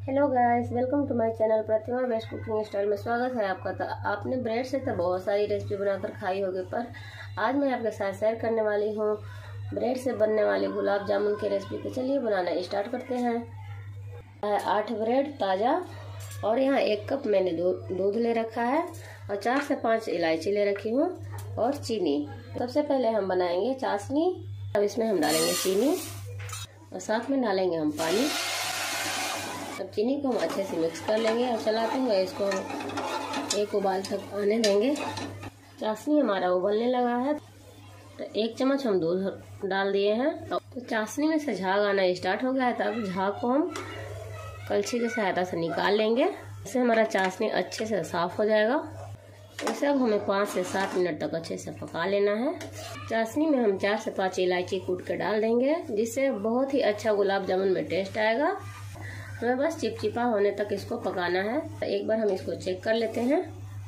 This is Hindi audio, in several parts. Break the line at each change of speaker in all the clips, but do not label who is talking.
Hello guys, welcome to my channel Pratima best cooking style में स्वागत है आपका। तो आपने ब्रेड से तो बहुत सारी रेसिपी बनाकर खाई होगी, पर आज मैं आपके साथ शेयर करने वाली हूँ ब्रेड से बनने वाले गुलाब जामुन की रेसिपी। तो चलिए बनाना स्टार्ट करते हैं। 8 ब्रेड ताज़ा और यहाँ 1 कप मैंने दूध ले रखा है और 4 से 5 इलायची ले रखी हूँ और चीनी। सबसे पहले हम बनाएंगे चाशनी। अब इसमें हम डालेंगे चीनी और साथ में डालेंगे हम पानी। अब चीनी को हम अच्छे से मिक्स कर लेंगे और चलाते हुए इसको हम 1 उबाल तक आने देंगे। चाशनी हमारा उबलने लगा है तो 1 चम्मच हम दूध डाल दिए हैं। तो चाशनी में से झाग आना स्टार्ट हो गया है, तब झाग को हम कलछी की सहायता से निकाल लेंगे। इससे हमारा चाशनी अच्छे से साफ हो जाएगा। इसे अब हमें 5 से 7 मिनट तक अच्छे से पका लेना है। चाशनी में हम 4 से 5 इलायची कूट के डाल देंगे, जिससे बहुत ही अच्छा गुलाब जामुन में टेस्ट आएगा। हमें बस चिपचिपा होने तक इसको पकाना है। तो एक बार हम इसको चेक कर लेते हैं।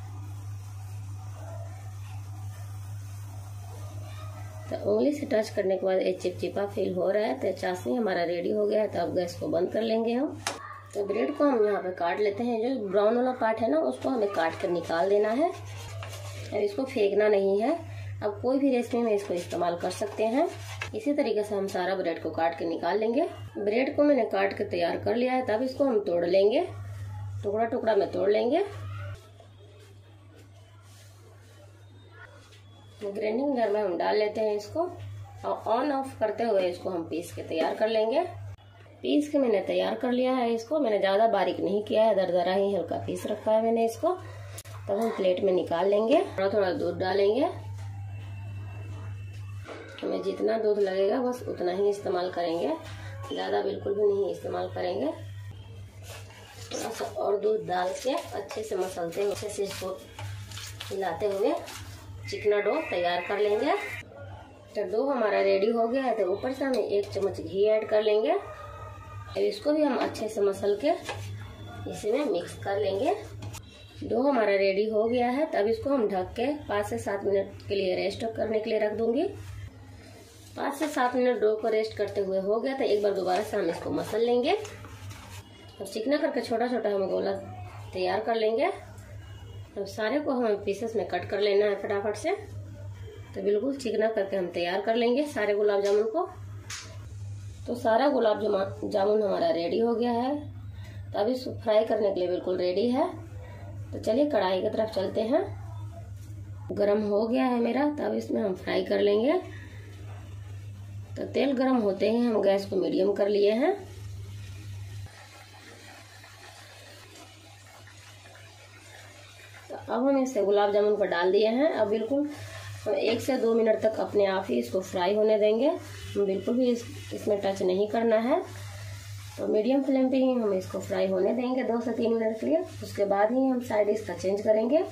तो उंगली से टच करने के बाद एक चिपचिपा फील हो रहा है, तो चाशनी हमारा रेडी हो गया है। तो अब गैस को बंद कर लेंगे हम। तो ब्रेड को हम यहाँ पे काट लेते हैं। जो ब्राउन वाला पार्ट है ना, उसको हमें काट कर निकाल देना है और इसको फेंकना नहीं है। अब कोई भी रेसिपी में इसको इस्तेमाल कर सकते हैं। इसी तरीके से हम सारा ब्रेड को काट के निकाल लेंगे। ब्रेड को मैंने काट के तैयार कर लिया है। तब इसको हम तोड़ लेंगे, टुकड़ा टुकड़ा में तोड़ लेंगे। ग्राइंडिंग जार में हम डाल लेते हैं इसको और ऑन ऑफ करते हुए इसको हम पीस के तैयार कर लेंगे। पीस के मैंने तैयार कर लिया है इसको। मैंने ज़्यादा बारीक नहीं किया है, दरदरा ही हल्का पीस रखा है मैंने इसको। तब हम प्लेट में निकाल लेंगे। थोड़ा थोड़ा दूध डालेंगे। हमें जितना दूध लगेगा बस उतना ही इस्तेमाल करेंगे, ज़्यादा बिल्कुल भी नहीं इस्तेमाल करेंगे। थोड़ा सा और दूध डाल के अच्छे से मसलते हुए, अच्छे से इसको हिलाते हुए चिकना डो तैयार कर लेंगे। तो डो हमारा रेडी हो गया है। तो ऊपर से हम 1 चम्मच घी ऐड कर लेंगे। अब इसको भी हम अच्छे से मसल के इसमें मिक्स कर लेंगे। डो हमारा रेडी हो गया है। तब इसको हम ढक के 5 से 7 मिनट के लिए रेस्ट करने के लिए रख दूंगी। 5 से 7 मिनट डो को रेस्ट करते हुए हो गया। तो एक बार दोबारा से हम इसको मसल लेंगे। अब चिकना करके छोटा छोटा हम गोला तैयार कर लेंगे। अब सारे को हमें पीसेस में कट कर लेना है फटाफट से। तो बिल्कुल चिकना करके हम तैयार कर लेंगे सारे गुलाब जामुन को। तो सारा गुलाब जामुन हमारा रेडी हो गया है। तो अब इसको फ्राई करने के लिए बिल्कुल रेडी है। तो चलिए कढ़ाई की तरफ चलते हैं। गरम हो गया है मेरा। तब इसमें हम फ्राई कर लेंगे। तो तेल गरम होते ही हम गैस को मीडियम कर लिए हैं। तो अब हम इसे गुलाब जामुन पर डाल दिए हैं। अब बिल्कुल 1 से 2 मिनट तक अपने आप ही इसको फ्राई होने देंगे। बिल्कुल भी इसमें टच नहीं करना है। तो मीडियम फ्लेम पे ही हम इसको फ्राई होने देंगे 2 से 3 मिनट के लिए। उसके बाद ही हम साइड इसका चेंज करेंगे।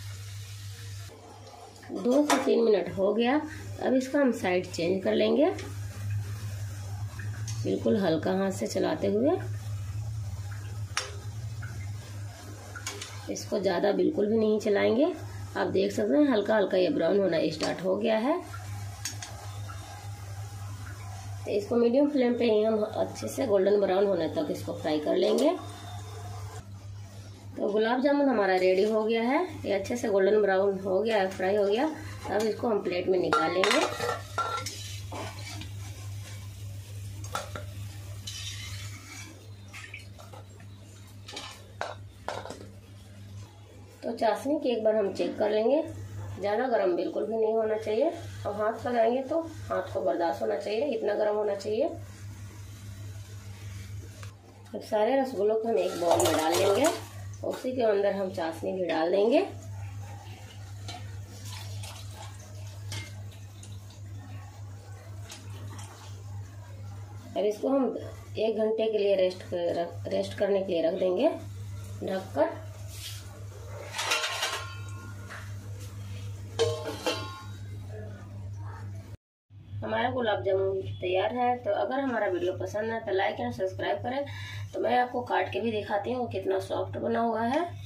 2 से 3 मिनट हो गया। अब इसका हम साइड चेंज कर लेंगे, बिल्कुल हल्का हाथ से चलाते हुए। इसको ज़्यादा बिल्कुल भी नहीं चलाएंगे। आप देख सकते हैं हल्का हल्का ये ब्राउन होना स्टार्ट हो गया है। तो इसको मीडियम फ्लेम पे ही हम अच्छे से गोल्डन ब्राउन होने तक इसको फ्राई कर लेंगे। तो गुलाब जामुन हमारा रेडी हो गया है। ये अच्छे से गोल्डन ब्राउन हो गया है, फ्राई हो गया। अब इसको हम प्लेट में निकाल लेंगे। तो चाशनी की एक बार हम चेक कर लेंगे। ज़्यादा गर्म बिल्कुल भी नहीं होना चाहिए और हाथ लगाएंगे तो हाथ को बर्दाश्त होना चाहिए, इतना गर्म होना चाहिए। अब सारे रसगुल्लों को हम एक बाउल में डाल लेंगे। उसी के अंदर हम चाशनी भी डाल देंगे। अब इसको हम 1 घंटे के लिए रेस्ट करने के लिए रख देंगे ढककर। हमारा गुलाब जामुन तैयार है। तो अगर हमारा वीडियो पसंद है तो लाइक एंड सब्सक्राइब करें। तो मैं आपको काट के भी दिखाती हूँ कितना सॉफ्ट बना हुआ है।